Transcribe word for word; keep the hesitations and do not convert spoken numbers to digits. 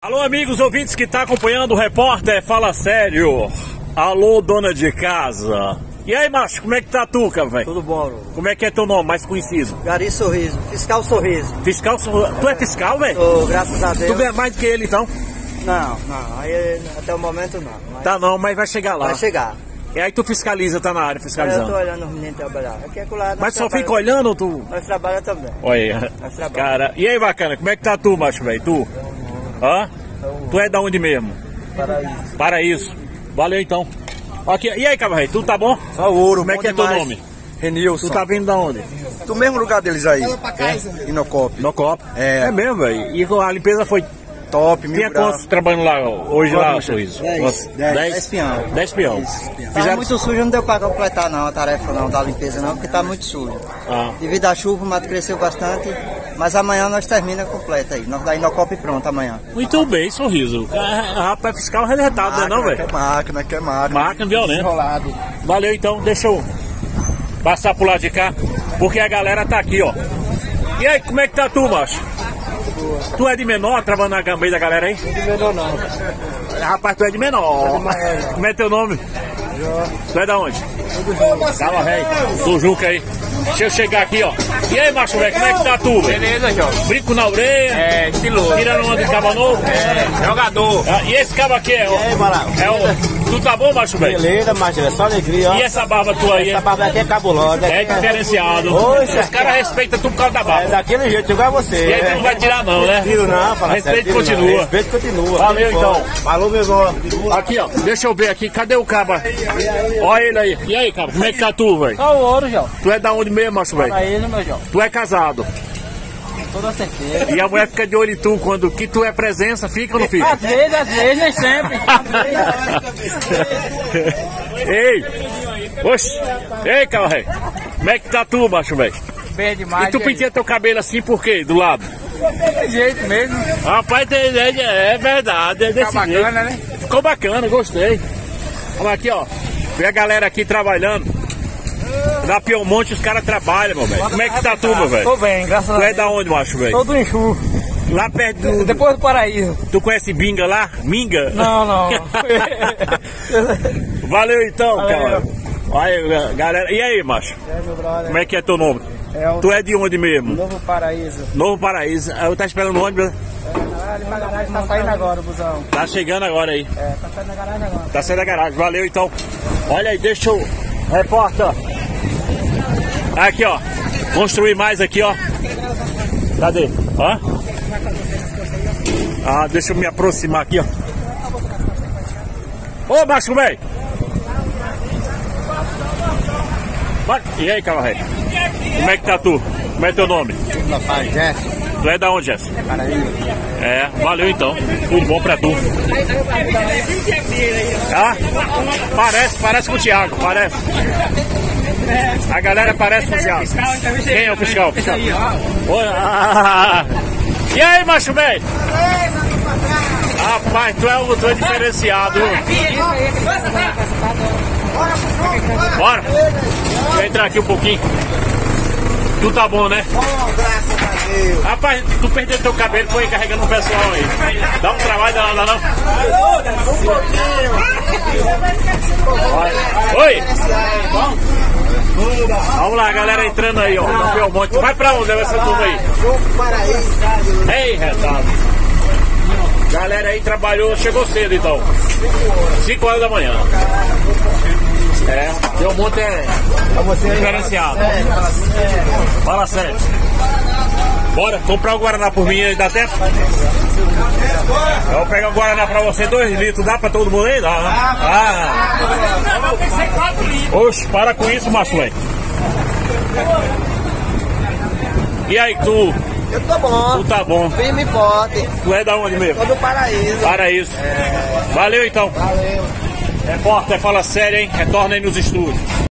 Alô, amigos ouvintes que tá acompanhando o repórter Fala Sério. Alô, dona de casa. E aí, macho, como é que tá tu, cara, velho? Tudo bom, Bruno. Como é que é teu nome, mais conhecido? Gari Sorriso, Fiscal Sorriso. Fiscal Sorriso. Tu é fiscal, velho? Tô, graças a Deus. Tu ganha mais do que ele, então? Não, não, aí até o momento não. Mas tá não, mas vai chegar lá. vai chegar. E aí tu fiscaliza, tá na área fiscalizando? Eu tô olhando os meninos trabalhar. Aqui é lá, mas só trabalha... fica olhando ou tu? Nós trabalhamos também. Olha aí. Nós Cara, e aí, bacana, como é que tá tu, macho, velho? Tu? Hã? Tu é da onde mesmo? Paraíso. Paraíso. Valeu, então. Aqui. E aí, cara, velho, tu tá bom? Só ouro, como é que é teu nome? Renilson. Tu tá vindo da onde? Do mesmo lugar deles aí. É? Inocop. Inocop? É. É mesmo, velho. E a limpeza foi top, mil Tinha quantos trabalhando lá hoje lá, Sorriso? Dez. Dez. Dez peão. Dez peão. Tava Fizeram... muito sujo, não deu pra completar não a tarefa não da limpeza não, porque tá muito sujo. Ah. Devido à chuva, o mato cresceu bastante, mas amanhã nós terminamos completa aí. Nós da Inocop pronto amanhã. Muito bem, Sorriso. Rapaz, fiscal reletado, né não, velho? É máquina, que é máquina. Máquina violenta. Enrolado. Valeu, então, deixa eu passar pro lado de cá, porque a galera tá aqui, ó. E aí, como é que tá tu, macho? Tu é de menor, trabalhando na meio da galera aí? Não de menor não. Rapaz, tu é de menor. Como é teu nome? Tu é da onde? Cala, velho. Do Juca aí. Deixa eu chegar aqui, ó. E aí, macho, velho, como é que tá tu, velho? Beleza, Jorge. Brinco na orelha. É, estiloso. Tirando uma de cabo novo. É, jogador. Ah, e esse cabo aqui é, ó. E aí, Barão? É o... Tu tá bom, macho, velho? Beleza, mas é só alegria, ó. E essa barba tua aí? Essa barba aqui é cabulosa. É diferenciado. Oxe, os caras respeitam tu por causa da É barba. daquele jeito, igual você. E aí tu não vai tirar não, né? Tiro não, fala Respeito sério, tiro continua. não. Respeito continua. Valeu, então. Falou, meu irmão. Aqui, ó. Deixa eu ver aqui. Cadê o caba? Olha ele aí. E aí, caba? Como é que tá tu, velho? Só o ouro, João. Tu é da onde mesmo, macho, velho? Pra ele, meu João. Tu é casado. Com toda certeza. E a mulher fica de olho em tu quando que tu é presença, fica ou não fica? Às vezes, às vezes, nem sempre. Ei! Oxi! Ei, cara, velho. Como é que tá tu, macho, velho? Bem demais. E tu penteia teu cabelo assim por quê? Do lado? Desse jeito mesmo. Rapaz, é, é verdade, é desse Ficou jeito. bacana, né? Ficou bacana, gostei. Olha aqui, ó. Vê a galera aqui trabalhando. Na Piemonte os caras trabalham, meu velho. Como é que tá tu, meu velho? Tô bem, graças a Tu Deus. é da onde, macho, velho? Tô do Enxu. Lá perto do... Depois do Paraíso. Tu conhece Binga lá? Minga? Não, não. Valeu então, Valeu. cara. Aí, galera. E aí, macho? É, meu brother. Como é que é teu nome? É o Tu é de onde mesmo? Novo Paraíso. Novo Paraíso. Eu tá esperando onde, meu? É, ali pra garagem, tá saindo agora o busão. Tá chegando agora aí. É, tá saindo da garagem agora. Tá saindo da garagem. Valeu então. Olha aí, deixa eu... Repórter. Aqui, ó. Construir mais aqui, ó. Cadê? Hã? Ah, deixa eu me aproximar aqui, ó. Ô, macho, velho. E aí, cara, velho? Como é que tá tu? Como é teu nome? Rapaz, Jéssica. Tu é da onde, Jéssica? Paraíso. É, valeu então. Tudo bom pra tu. Tá? Parece, parece com o Thiago, parece. A galera parece com o Thiago. Quem é o fiscal? fiscal? Oi, ah, e aí, macho velho? Rapaz, tu é, tu é diferenciado. Bora? Deixa eu entrar aqui um pouquinho. Tu tá bom, né? Rapaz, tu perdeu teu cabelo, foi carregando o pessoal aí. Dá um trabalho, dá não, dá não. Oi! Vamos lá, galera entrando aí, ó. No Piemonte. Vai pra onde essa turma aí? Ei, retado. Galera aí trabalhou, chegou cedo então. cinco horas da manhã. É, Piemonte é diferenciado. Fala sério. Bora, comprar o Guaraná por mim aí, dá tempo? Eu vou pegar o Guaraná pra você, dois litros, dá pra todo mundo aí? Dá, né? Ah. Oxe, para com isso, macho, velho. E aí, tu? Eu tô bom. Tu tá bom. Firme e forte. Tu é da onde mesmo? Tô do Paraíso. Paraíso. É. Valeu então. Valeu. Repórter, fala sério, hein? Retorna aí nos estúdios.